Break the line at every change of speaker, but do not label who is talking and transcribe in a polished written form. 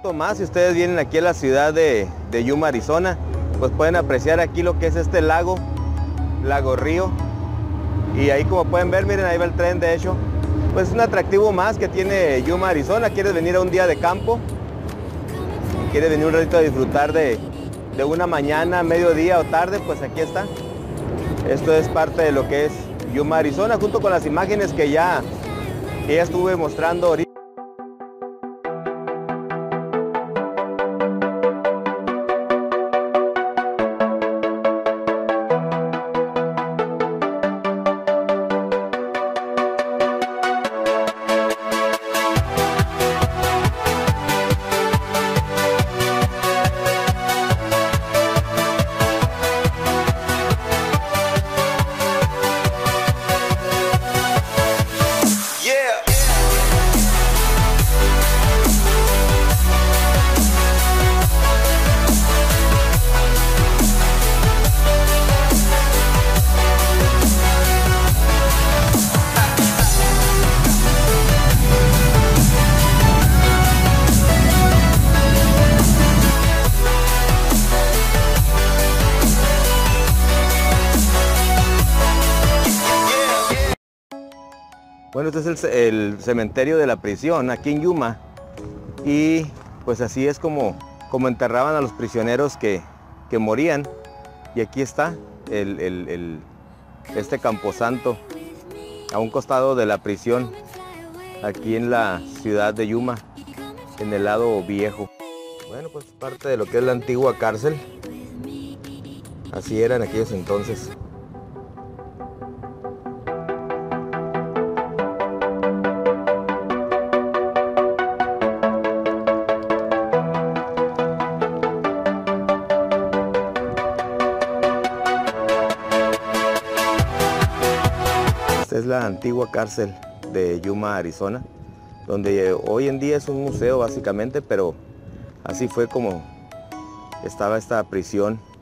dato más, si ustedes vienen aquí a la ciudad de Yuma, Arizona, pues pueden apreciar aquí lo que es este lago río. Y ahí, como pueden ver, miren, ahí va el tren. De hecho, pues es un atractivo más que tiene Yuma, Arizona. Quieres venir a un día de campo, quieres venir un ratito a disfrutar de una mañana, mediodía o tarde, pues aquí está. Esto es parte de lo que es Yuma, Arizona, junto con las imágenes que ya estuve mostrando ahorita. Bueno, este es el cementerio de la prisión aquí en Yuma, y pues así es como enterraban a los prisioneros que morían. Y aquí está este camposanto a un costado de la prisión, aquí en la ciudad de Yuma, en el lado viejo. Bueno, pues parte de lo que es la antigua cárcel. Así era en aquellos entonces. Esta es la antigua cárcel de Yuma, Arizona, donde hoy en día es un museo básicamente, pero así fue como estaba esta prisión